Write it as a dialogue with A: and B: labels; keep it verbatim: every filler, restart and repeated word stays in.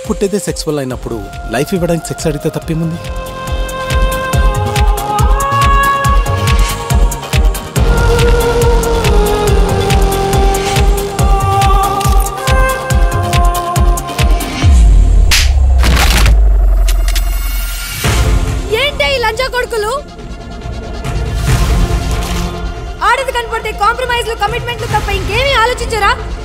A: పుట్టేదే sex వల్ల అయినప్పుడు life ఇవ్వడానికి సెక్స్ అడిగితే తప్పేముంది?
B: ఏంటి ఈ లంచా కొడుకులు? ఆడది కనపడితే కాంప్రమైజ్లు కమిట్మెంట్లు తప్ప ఇంకేమీ ఆలోచించరా?